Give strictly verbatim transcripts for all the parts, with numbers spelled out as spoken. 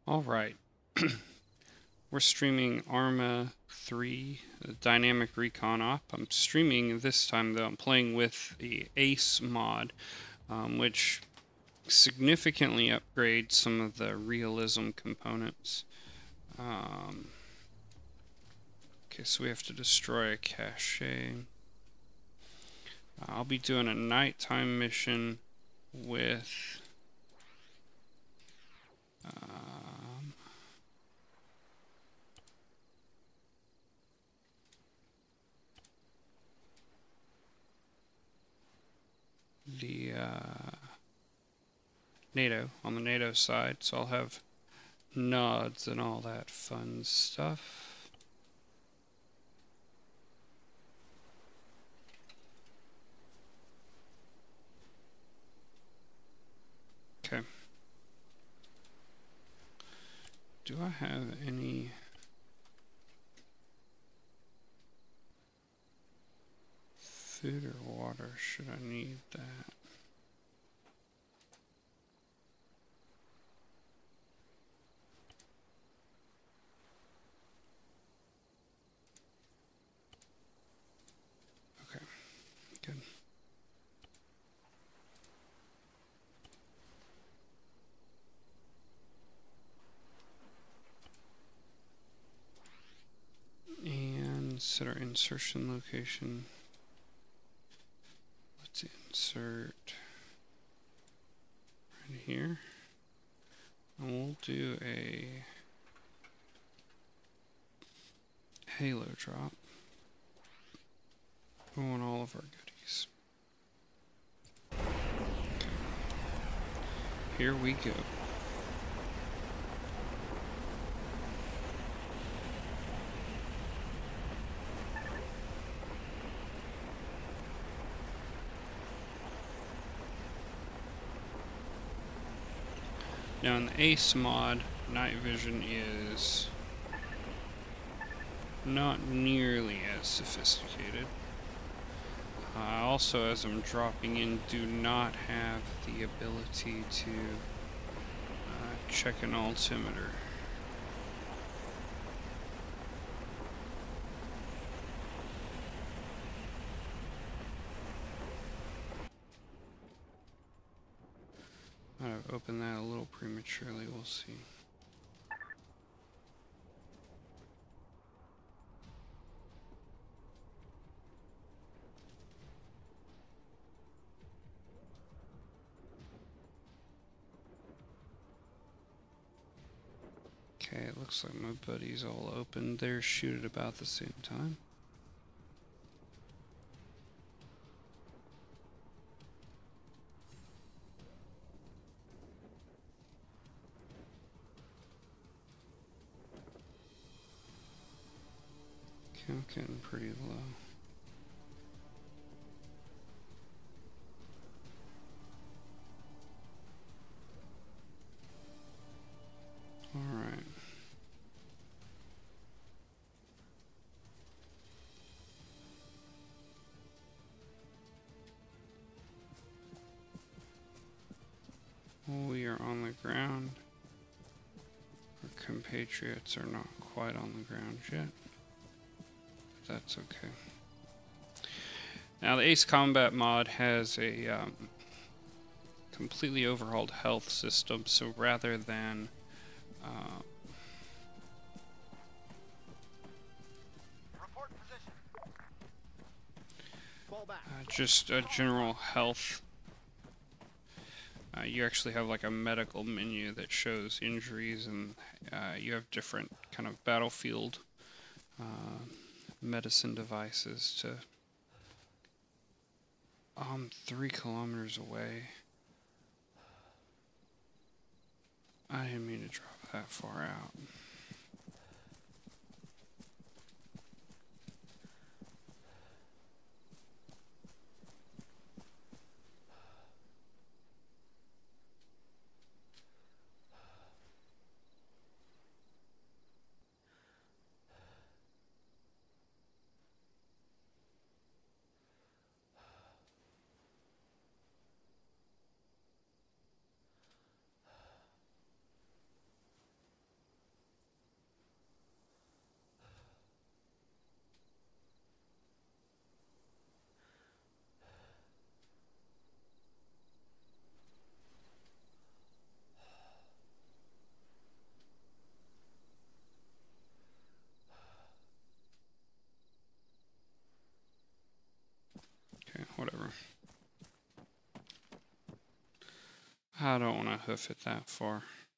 All right. We're streaming Arma three, Dynamic Recon Op. I'm streaming this time, though. I'm playing with the Ace mod, um, which significantly upgrades some of the realism components. Um, okay, so we have to destroy a cache. I'll be doing a nighttime mission with... Um, the uh, NATO, on the NATO side, so I'll have nods and all that fun stuff. Okay. Do I have any... food or water? Should I need that? Okay, good. And set our insertion location. Let's insert right here. And we'll do a halo drop. We want all of our goodies. Okay. Here we go. Now in the Ace mod, night vision is not nearly as sophisticated. I uh, also, as I'm dropping in, do not have the ability to uh, check an altimeter. I've opened that a little prematurely, we'll see. Okay, it looks like my buddies all opened their shoot at about the same time. Okay, I'm getting pretty low. Alright. We are on the ground. Our compatriots are not quite on the ground yet. That's okay. Now the Ace Combat mod has a um, completely overhauled health system, so rather than uh, uh, just a general health, uh, you actually have like a medical menu that shows injuries, and uh, you have different kind of battlefield uh, medicine devices to um three kilometers away. I didn't mean to drop that far out. whatever. I don't want to hoof it that far.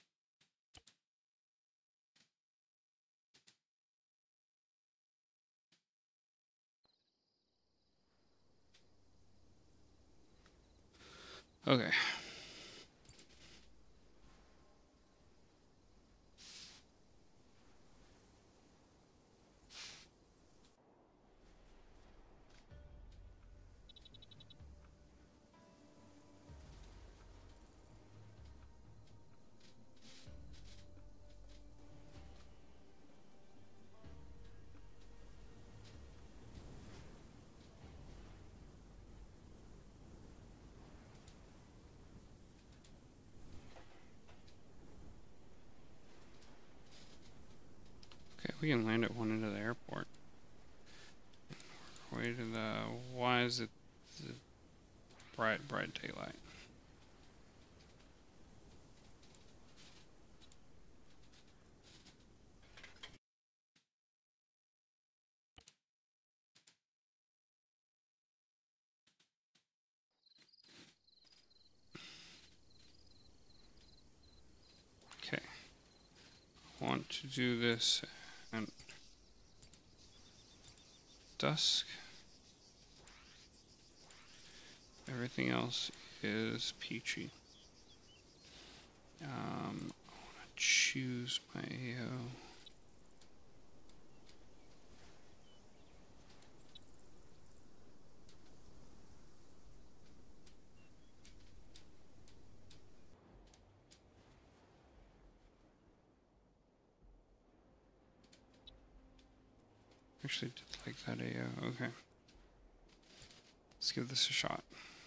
Okay. Okay, we can land at one end of the airport. Way to the... Why is it the bright, bright daylight? Okay. I want to do this at dusk. Everything else is peachy. Um, I want to choose my A O. Actually did like that A O. Okay. Let's give this a shot.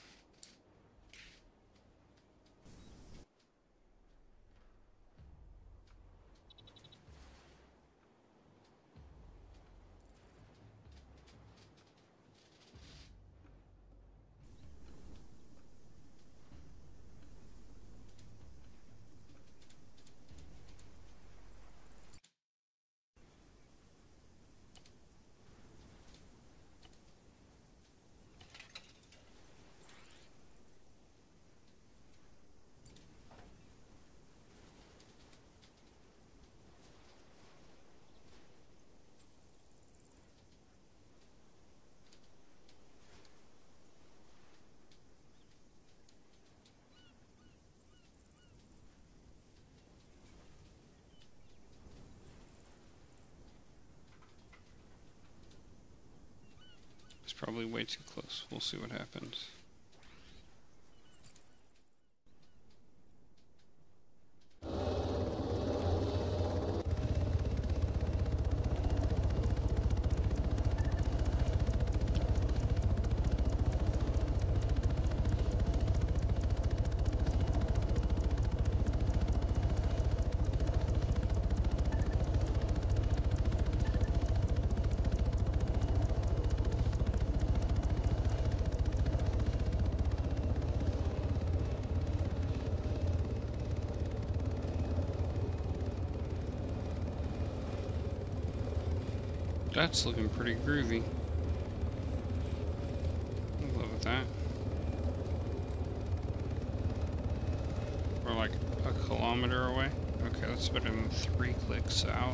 It's probably way too close. We'll see what happens. That's looking pretty groovy. I love that. We're like a kilometer away. Okay, that's better than three clicks out.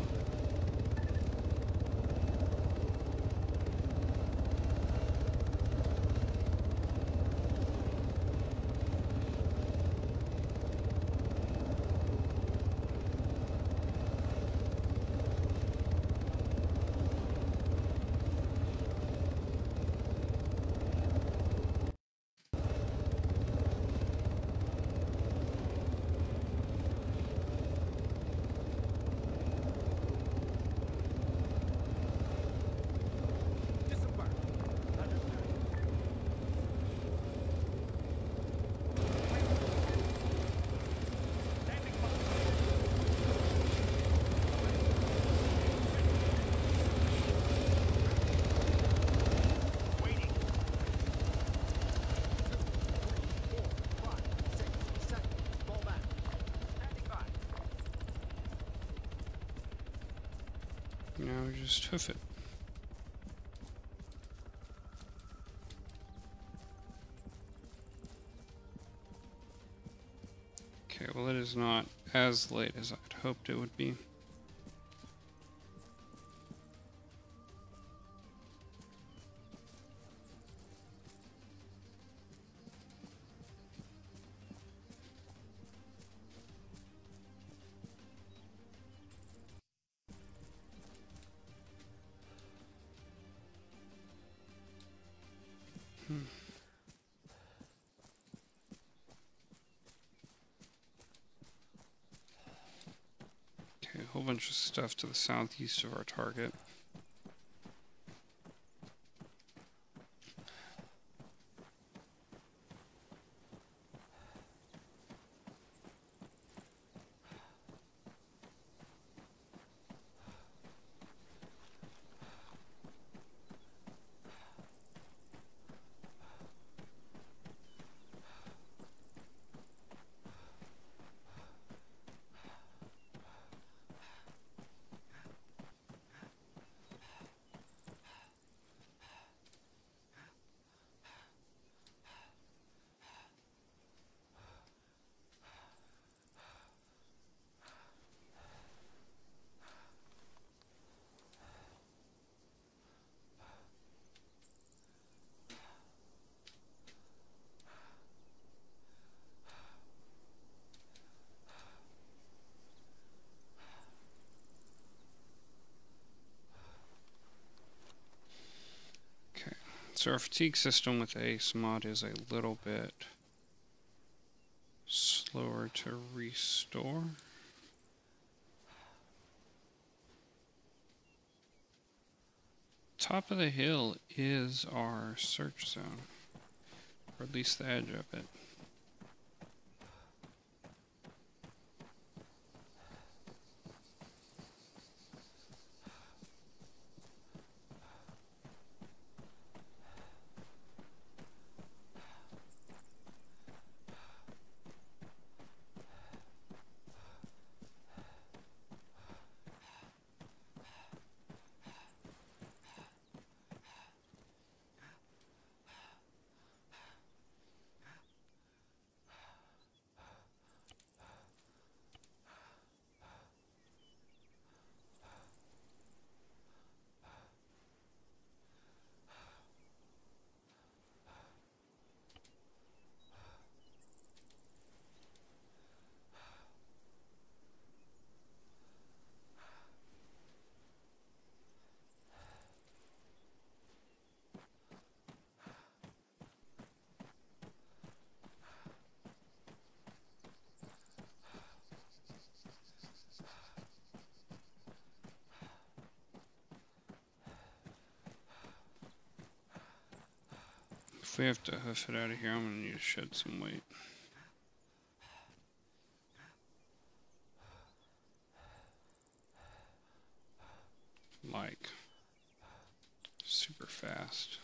Now just hoof it. Okay, well it is not as late as I'd hoped it would be. Hmm. Okay, a whole bunch of stuff to the southeast of our target. So our fatigue system with ACE mod is a little bit slower to restore. Top of the hill is our search zone, or at least the edge of it. If we have to hoof it out of here, I'm going to need to shed some weight. Like, super fast.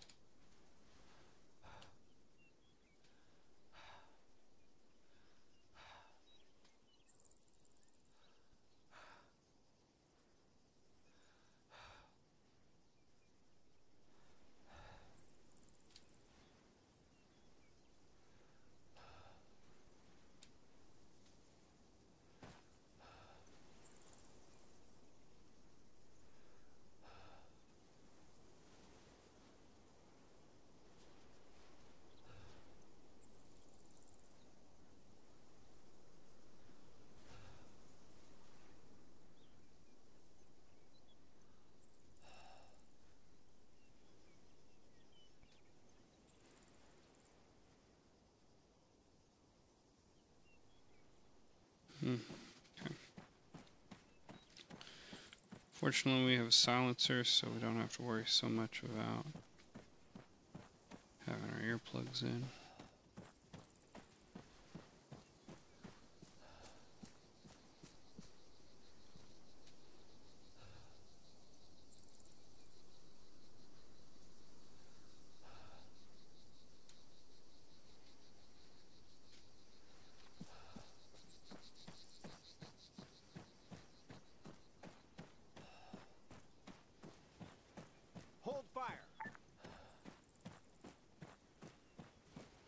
Hmm. Okay. Fortunately, we have a silencer, so we don't have to worry so much about having our earplugs in. Hold fire.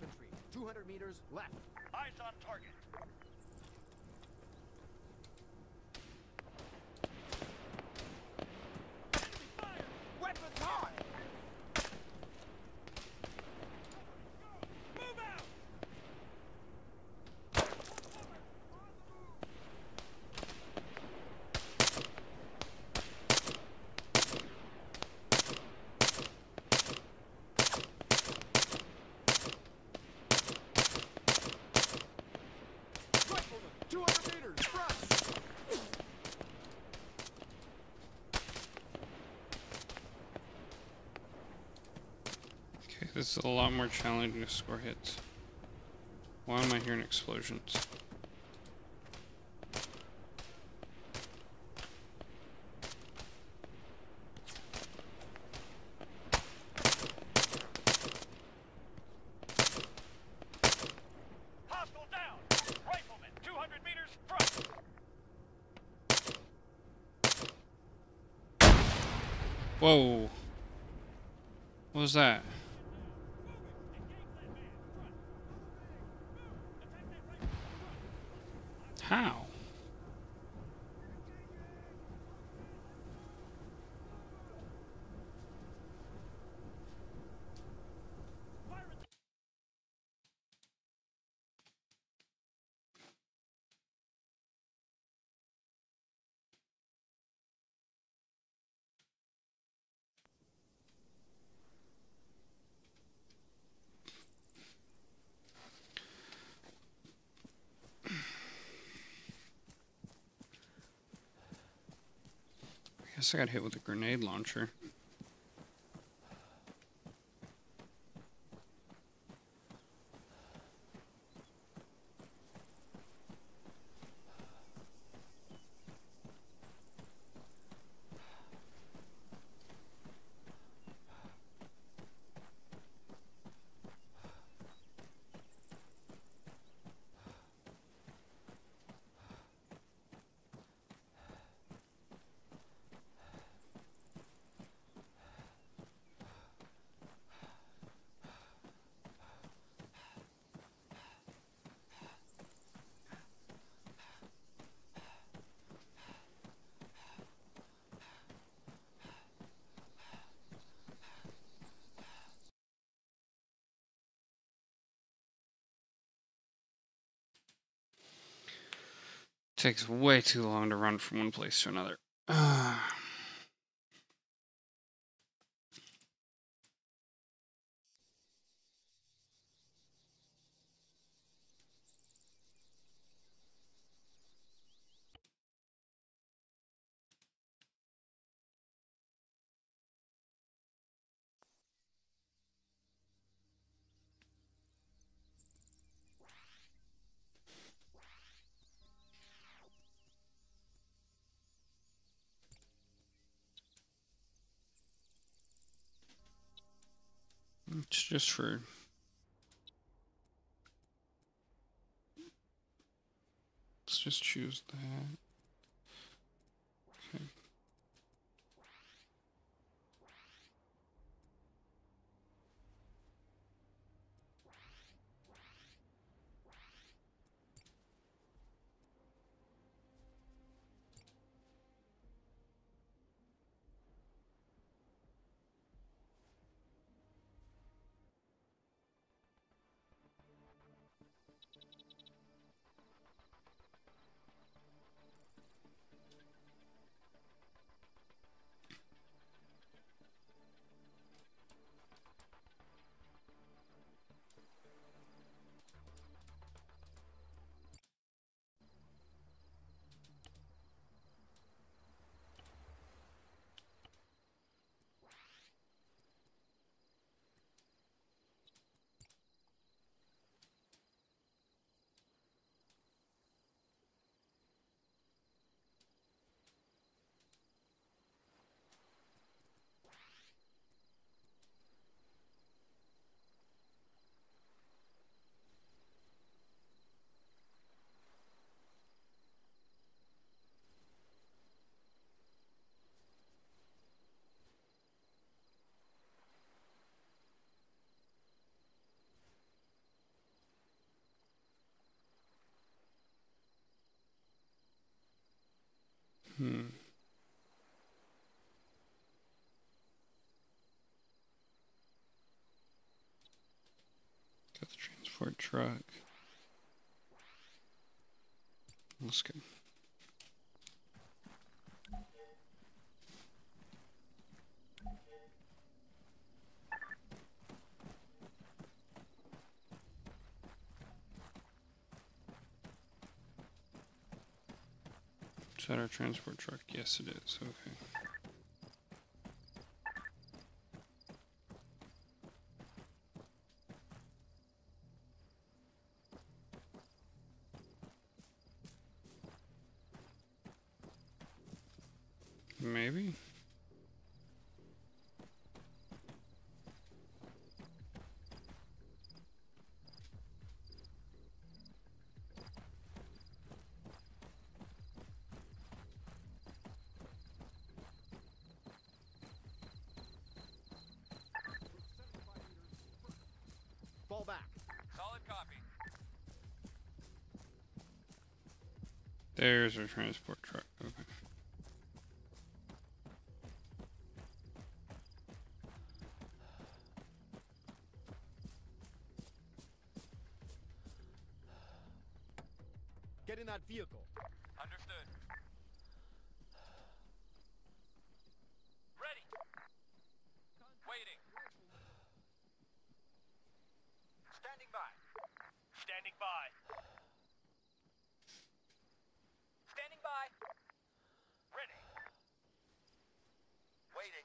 infantry. two hundred meters left. Eyes on target. Weapons high! Move out! Rifleman, two hundred meters front! Okay, this is a lot more challenging to score hits. Why am I hearing explosions? Hostile down! Rifleman, two hundred meters front! Whoa! What was that? How? I guess I got hit with a grenade launcher. Takes way too long to run from one place to another. It's just for... Let's just choose that. Okay. Hmm. Got the transport truck. Let's go. Is that our transport truck? Yes, it is. Okay. Maybe. Fall back. Solid copy. There's our transport truck. Okay. Get in that vehicle. Understood. Ready. Waiting. Standing by. Standing by. Standing by. Ready. Waiting.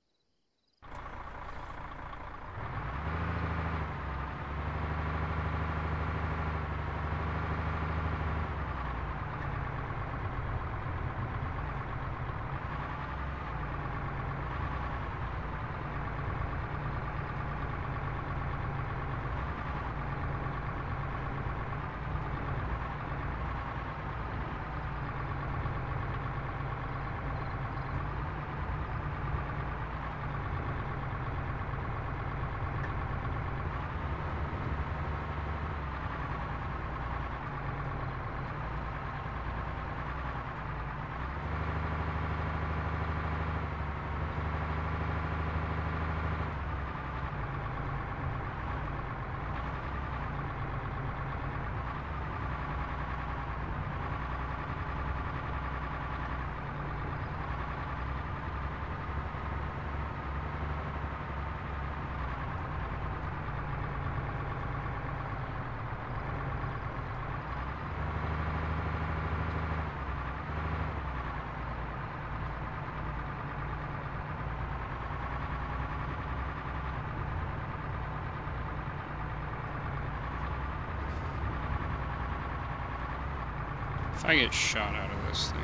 If I get shot out of this thing.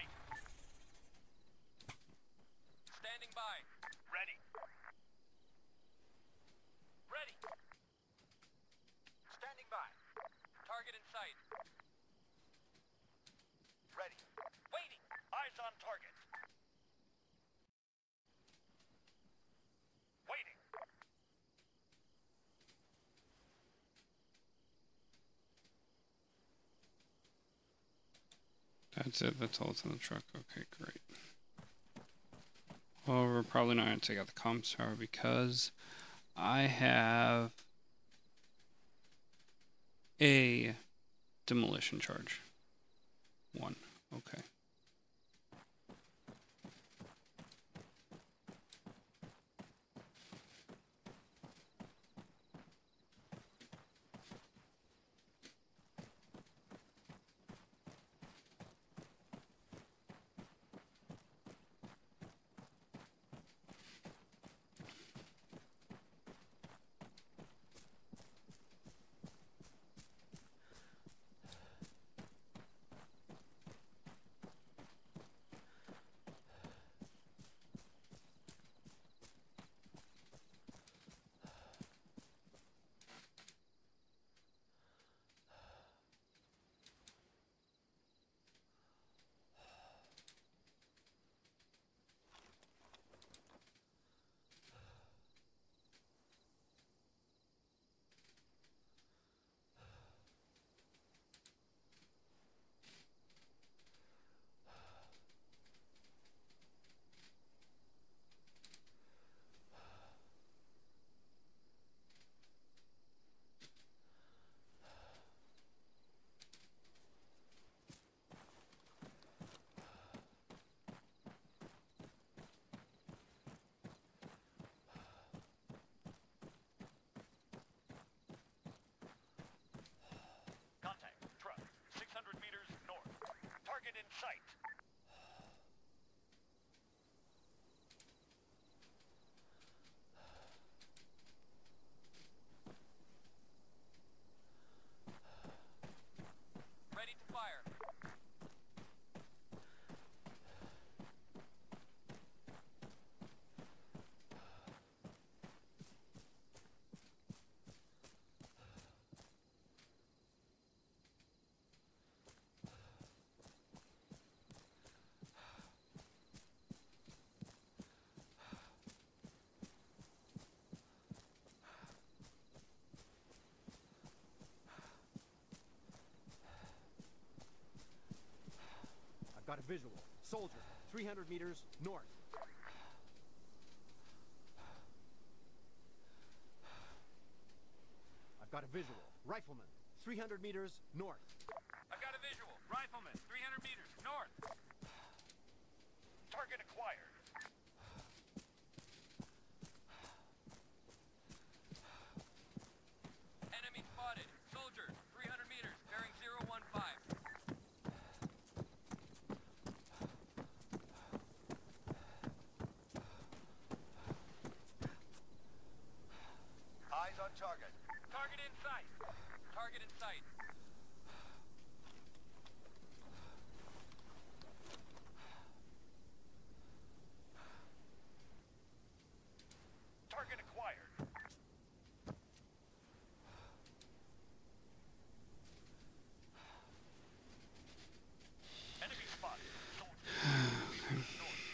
sight. Standing by. Ready. Ready. Standing by. Target in sight. Ready. Waiting. Eyes on target. Waiting. That's it. That's all that's in the truck. Okay, great. Well, we're probably not going to take out the comms tower because I have a demolition charge. One. Okay. Contact. Truck. six hundred meters north. Target in sight. Ready to fire. I've got a visual. Soldier, three hundred meters north. I've got a visual. Rifleman, three hundred meters north. I've got a visual. Rifleman, three hundred meters north. Target acquired. Enemy spotted. Soldier, three hundred meters, bearing zero one five. Eyes on target. Target in sight. Target in sight. Target acquired. Enemy spotted. Soldier. North.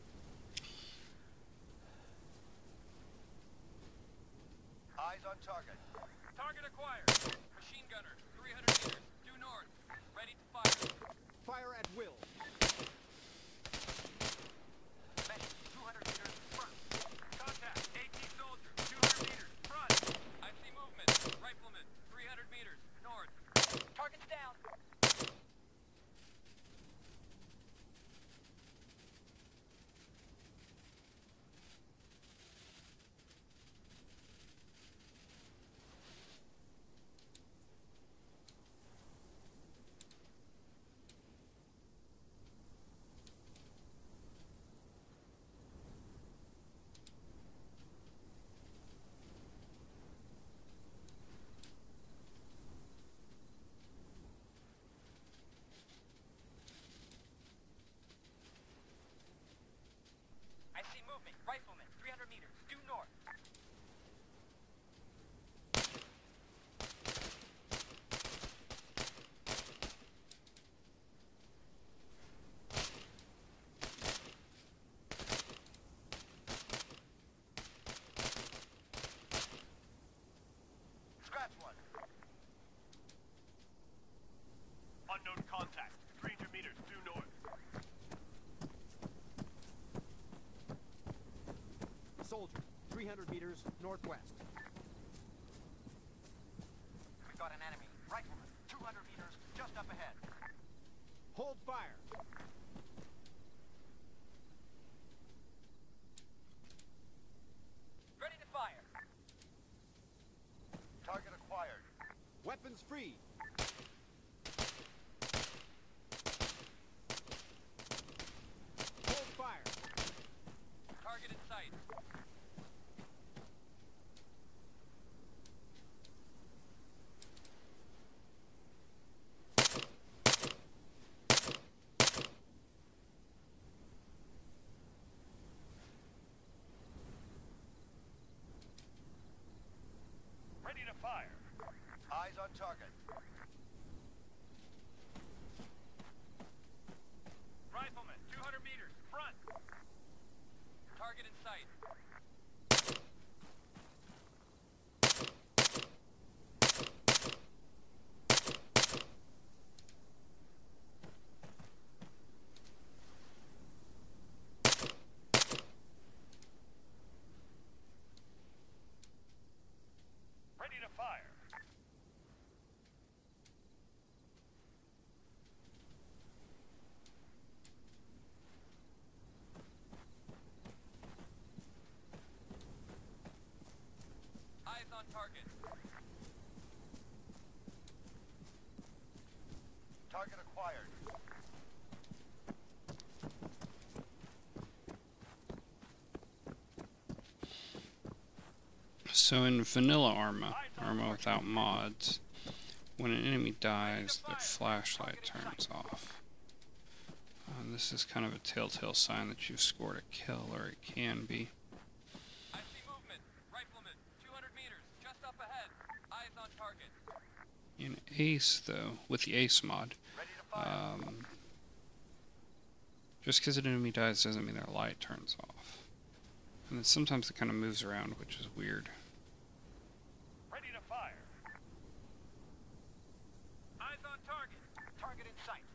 Eyes on target. Target acquired. Machine gunner, three hundred meters, due north. Ready to fire. Fire at will. Medic, two hundred meters, front. Contact, AT soldier, two hundred meters, front. I see movement. Rifleman, three hundred meters, north. Target's down. movement. Rifleman, three hundred meters, due north. Scratch one. Unknown contact. three hundred meters due north. Soldier, three hundred meters northwest. We've got an enemy. Rifleman, two hundred meters, just up ahead. Hold fire. Ready to fire. Target acquired. Weapons free. Hold fire. Target in sight. Ready to fire. Eyes on target. Rifleman, two hundred meters, front. Target in sight. Ready to fire. Eyes on target. Target acquired. So in vanilla Arma, Arma without mods, when an enemy dies, their flashlight turns off. Uh, this is kind of a telltale sign that you've scored a kill, or it can be. I see movement. Rifleman, two hundred meters, just up ahead. Eyes on target. In Ace, though, with the Ace mod, Ready to fire. um, just because an enemy dies doesn't mean their light turns off. And then sometimes it kind of moves around, which is weird. Ready to fire. Eyes on target. Target in sight.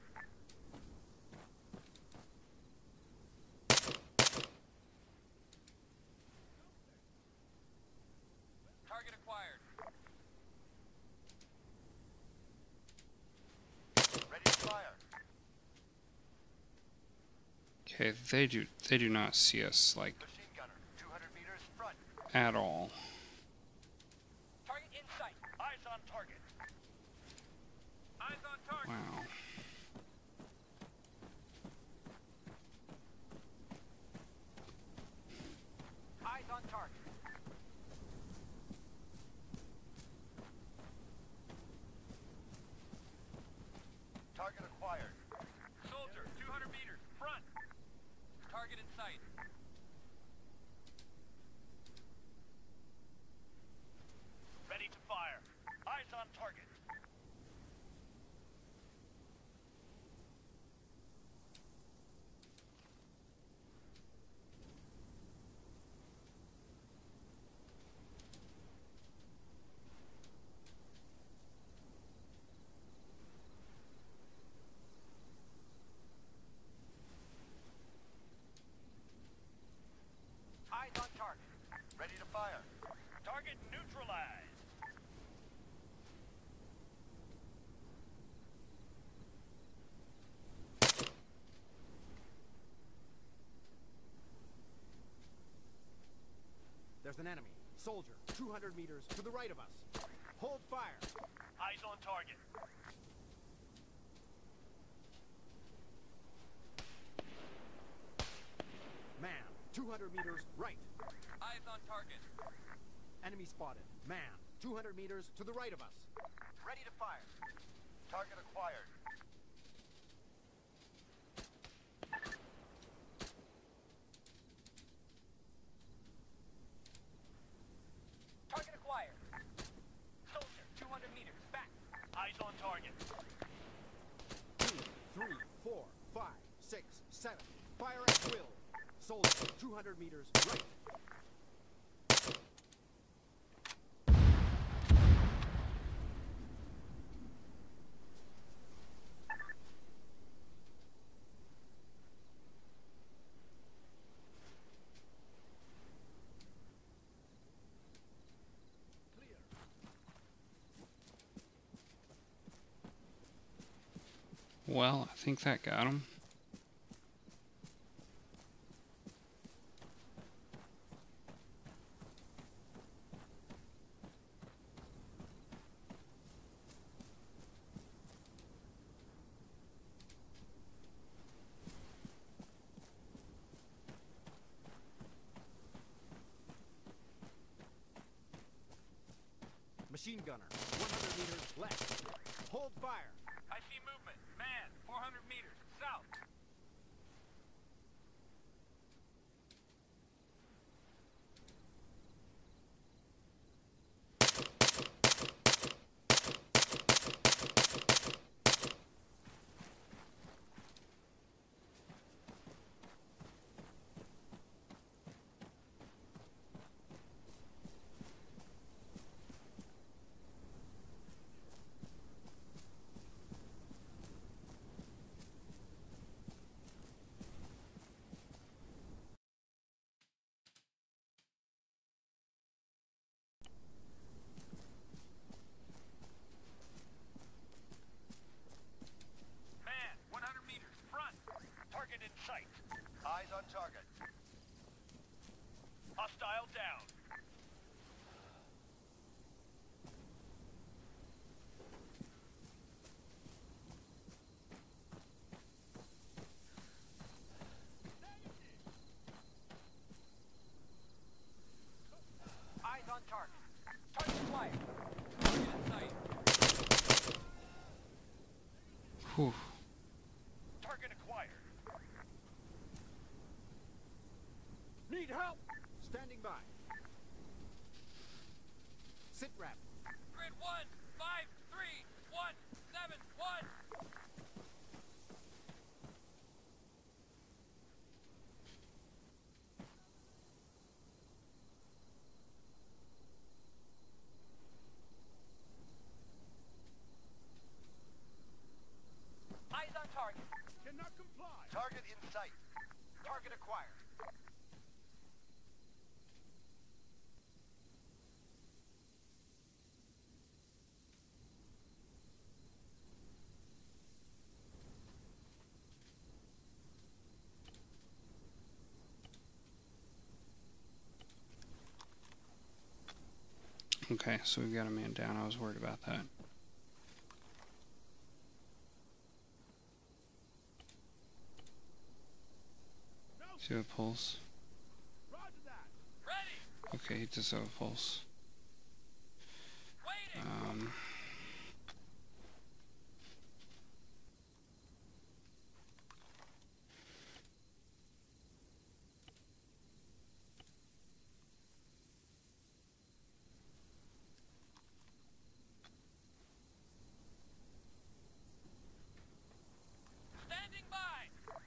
Target acquired. Ready to fire. Okay, they do they do not see us like Machine gunner, two hundred meters front. at all. Target in sight. Eyes on target. Eyes on target. Wow. Eyes on target. Target acquired. Soldier, two hundred meters, front. Target in sight. Ready to fire. Eyes on target. Eyes on target. Ready to fire. Target neutralized. There's an enemy. Soldier, two hundred meters to the right of us. Hold fire. Eyes on target. Man, two hundred meters right. Eyes on target. Enemy spotted. Man, two hundred meters to the right of us. Ready to fire. Target acquired. Fire at will. Soldier, two hundred meters right. Well, I think that got him. Machine gunner, one hundred meters left. Hold fire. I see movement. Man, four hundred meters south. Man, one hundred meters front. Target in sight. Eyes on target. Hostile down. Eyes on target. Target acquired. Target in sight. Whew. Target acquired. Need help. Standing by. Sit rep. Grid one, five, three, one, seven, one. Eyes on target. Cannot comply. Target in sight. Target acquired. Okay, so we've got a man down. I was worried about that. See the pulse? Roger that. Ready. Okay, he does have a pulse. Waiting. Um, Standing by.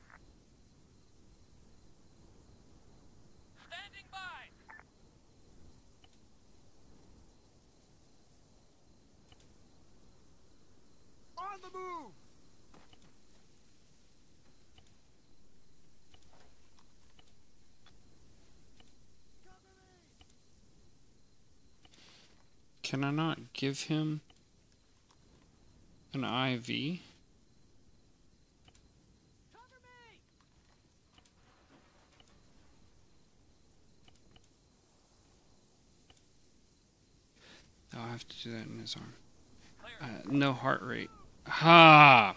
Standing by. On the move. can I not give him an I V? Cover me. I'll have to do that in his arm. Clear. Uh, no heart rate. Ha!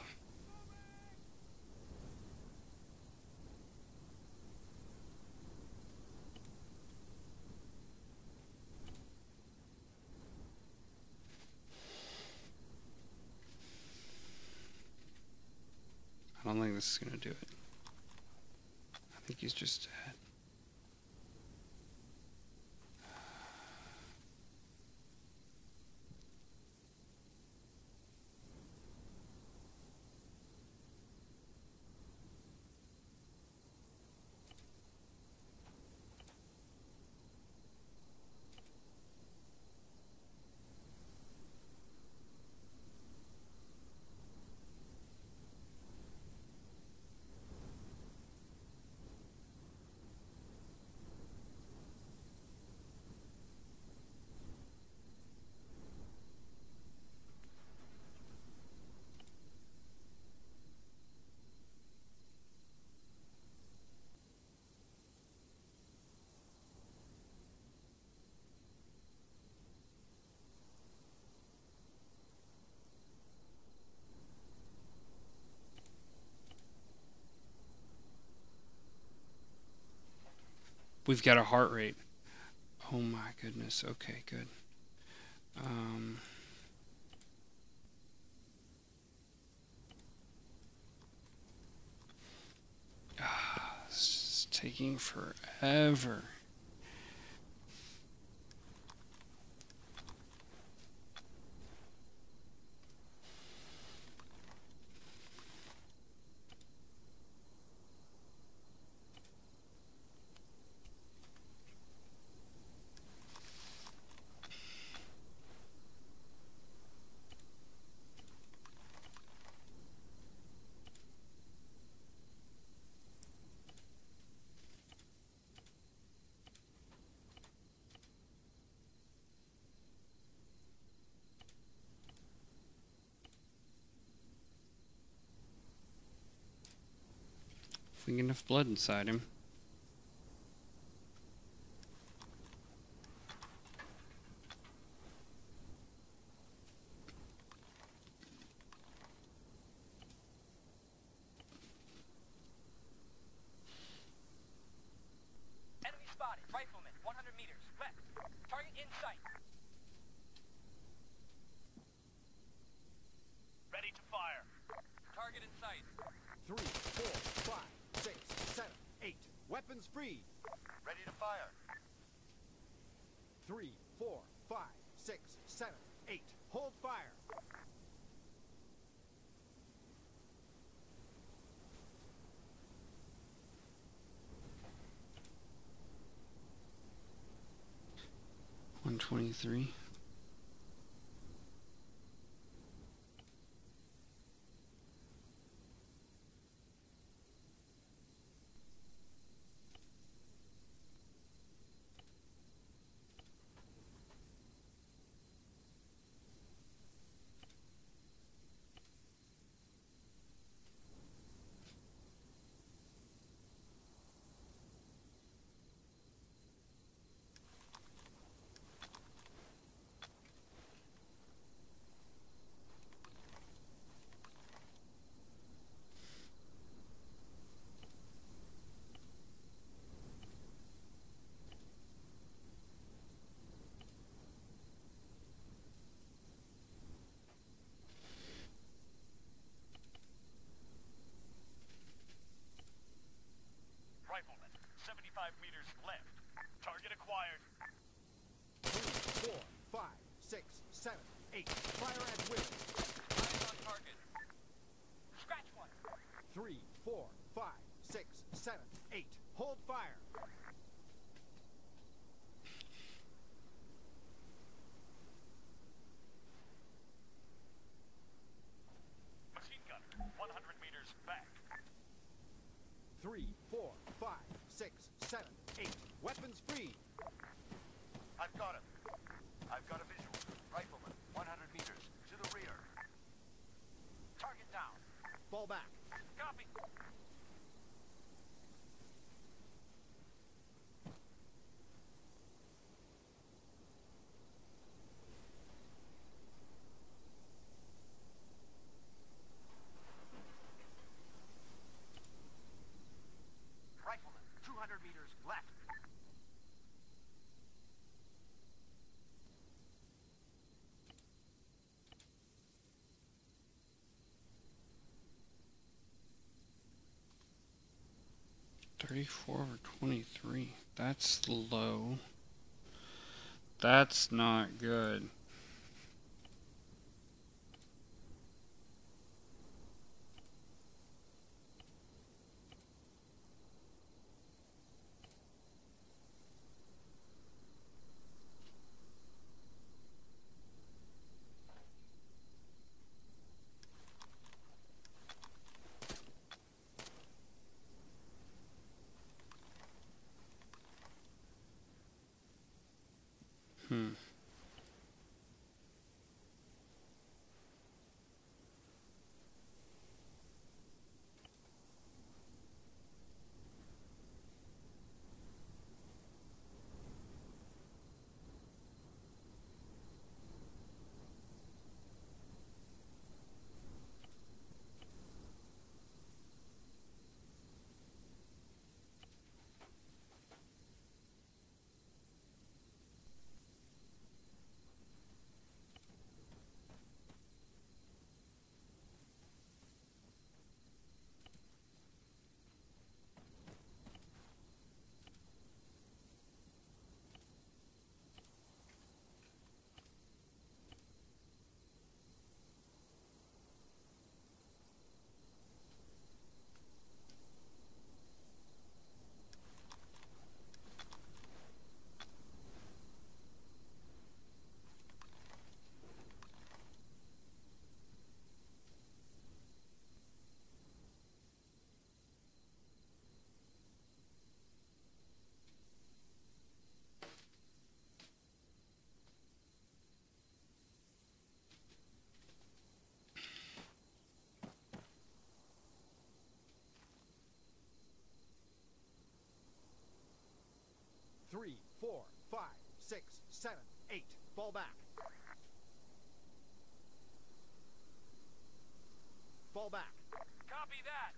I don't think this is gonna do it. I think he's just dead. We've got a heart rate. Oh my goodness. Okay, good. Um, ah, this is taking forever. If we get enough blood inside him. Enemy spotted. Rifleman, one hundred meters. Left. Target in sight. Ready to fire. Target in sight. Three, four, five, six, seven, eight. Weapons free. Ready to fire. Three, four, five, six, seven, eight. Hold fire. one twenty-three. Rifleman, seventy-five meters left. Target acquired. Three, four, five, six, seven, eight. Fire at will. Eyes on target. Scratch one. Three, four, five, six, seven, eight. Hold fire. Machine gunner, one hundred meters back. Three, four, five, six, seven, eight. Weapons free. I've got him. I've got a visual. Rifleman, one hundred meters to the rear. Target down. Fall back. Copy. Rifleman, two hundred meters left. thirty-four or twenty-three. That's low. That's not good. Hmm. Three, four, five, six, seven, eight. Fall back. Fall back. Copy that.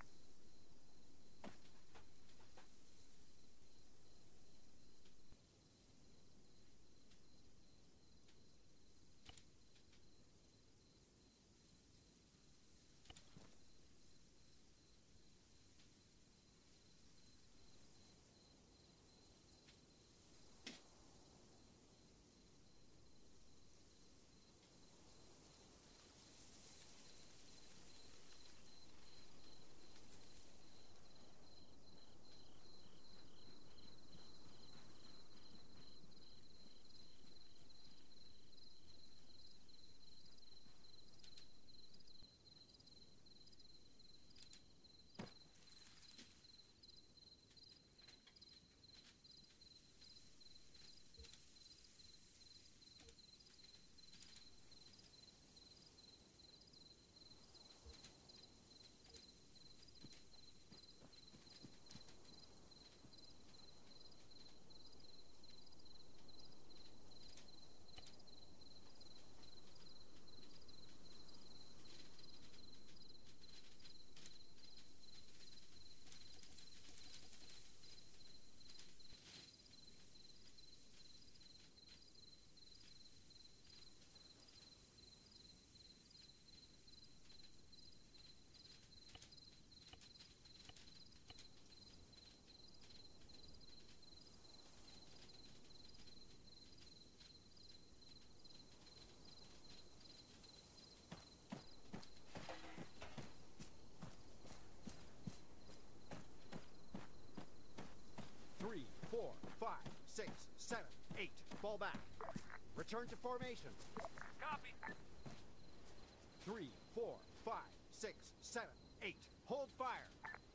Three, four, five, six, seven, eight. Fall back. Return to formation. Copy. Three, four, five, six, seven, eight. Hold fire.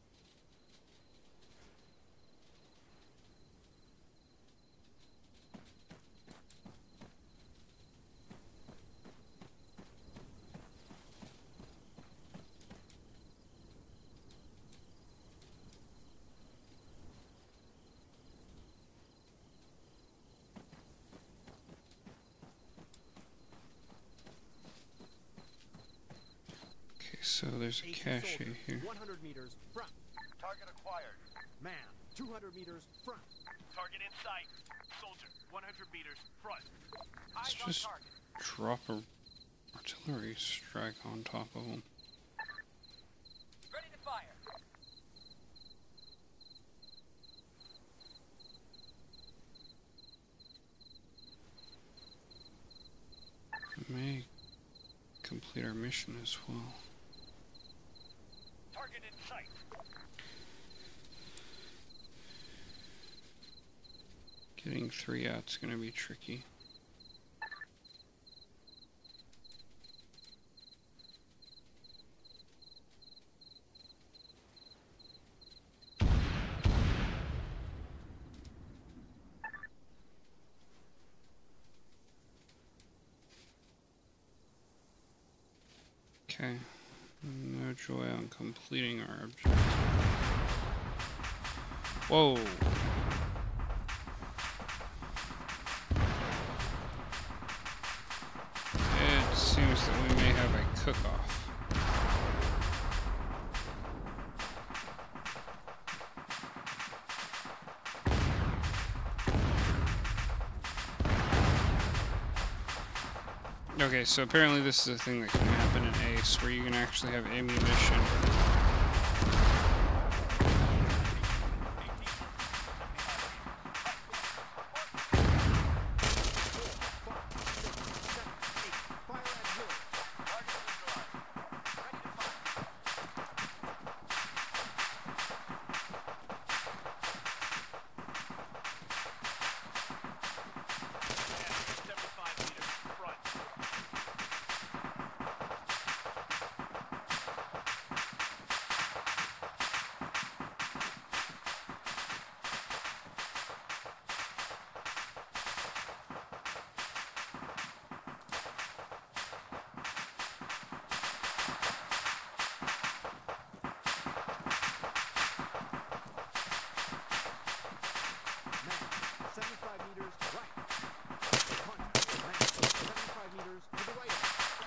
Okay, so there's a eighty cache soldiers, here. one hundred meters front. Target acquired. Man, two hundred meters front. Target in sight. Soldier, one hundred meters front. Let's Eyes on just target. drop a artillery strike on top of them. Ready to fire. It may complete our mission as well. Target in sight. Getting three out's gonna be tricky. Okay, no joy on completing our objective. Whoa! It seems that we may have a cook-off. Okay, so apparently this is a thing that can happen in Ace, where you can actually have ammunition. Fire at will. Target neutralized. Ready to fire. seventy-five meters front.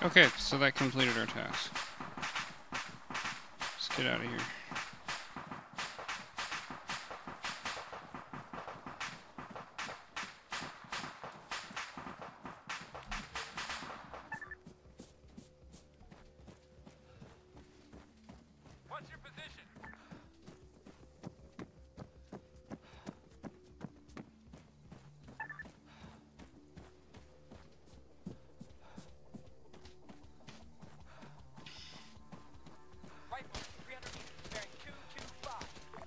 Okay, so that completed our task. Let's get out of here. What's your position? Rifle, three hundred meters, bearing two two five.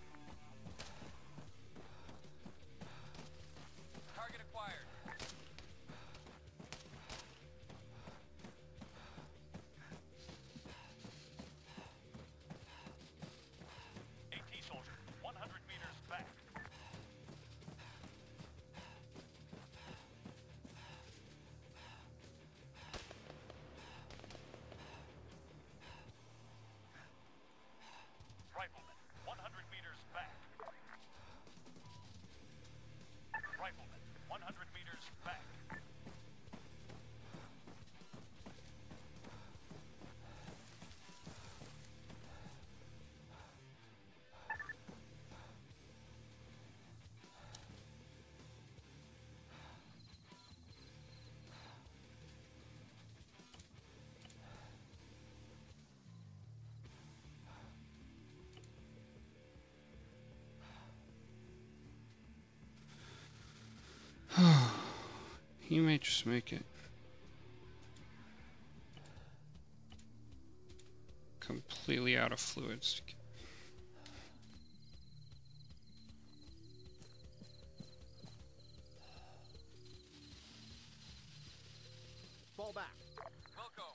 Target acquired. AT soldier, one hundred meters back. Rifleman, one hundred meters back. Rifleman, one hundred meters back. You may just make it. Completely out of fluids. Fall back. Wilco.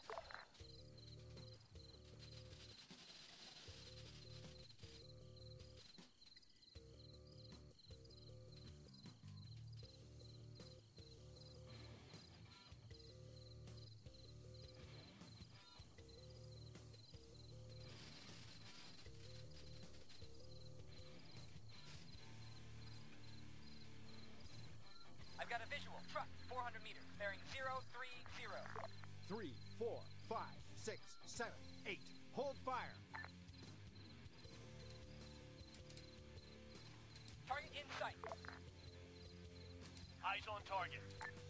I've got a visual. Truck, four hundred meters, bearing zero three zero. Three, four, five, six, seven, eight. Hold fire. Target in sight. Eyes on target.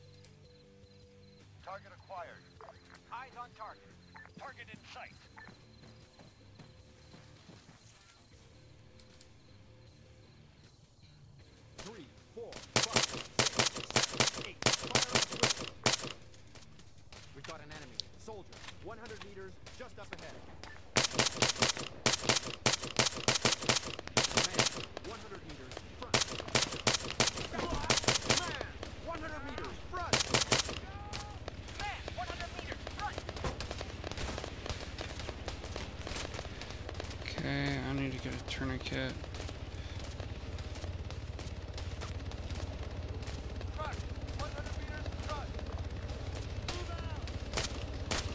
Target acquired. Eyes on target. Target in sight. Three, four, five, six, seven, eight. Fire on three. We've got an enemy. Soldier, one hundred meters, just up ahead. Man, one hundred meters, front. Man, one hundred meters, front. Man, one hundred meters, front. Okay, I need to get a tourniquet. Truck, one hundred meters, front. Move out.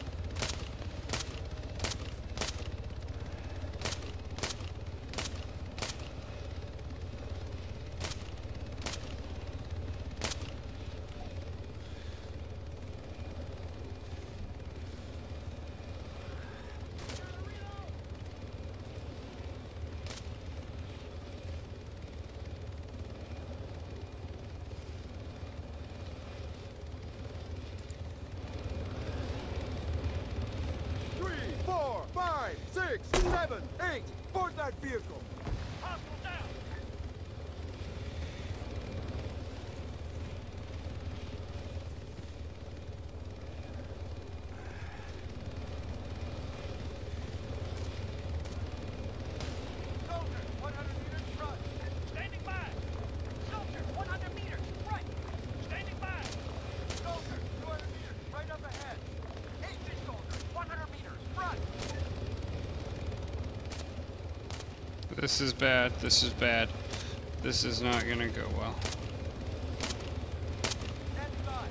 Three, four, five, six, seven, eight. Board that vehicle. Hostile down. Soldier, one hundred meters, front. Standing by. Soldier, one hundred meters, right. Standing by. Soldier, two hundred meters, right up ahead. H soldier, one hundred meters, front. This is bad. This is bad. This is not gonna go well. Stand by.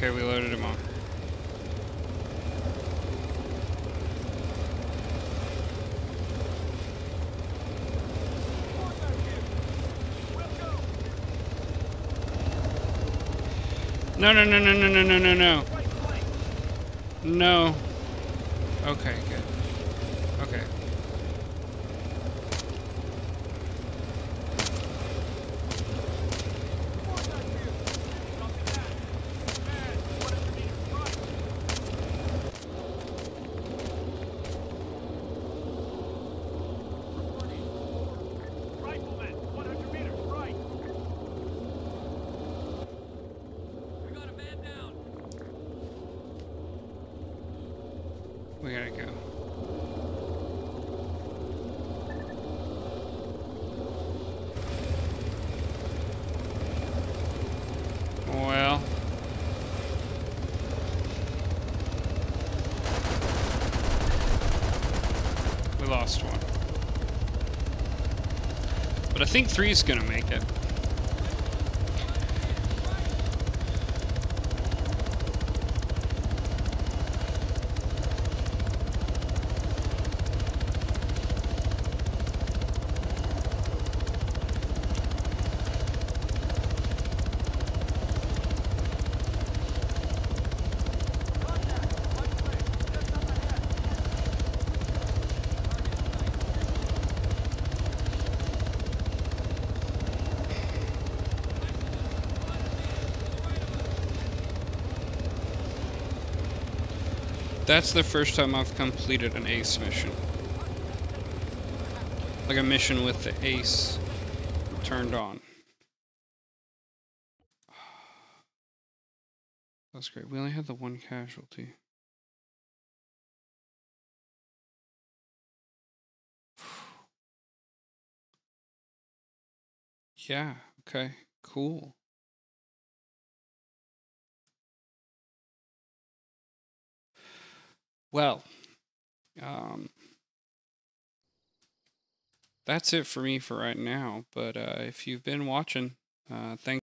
Okay, we loaded him on. No, no, no, no, no, no, no, no, no. No. Okay, good. Okay. Rifleman, one hundred meters, right. We got a man down. We gotta go. Well. We lost one. But I think three's gonna make it. That's the first time I've completed an ace mission. Like a mission with the ace turned on. That's great. We only had the one casualty. Yeah, okay, cool. Well, um, that's it for me for right now. But uh, if you've been watching, uh, thanks.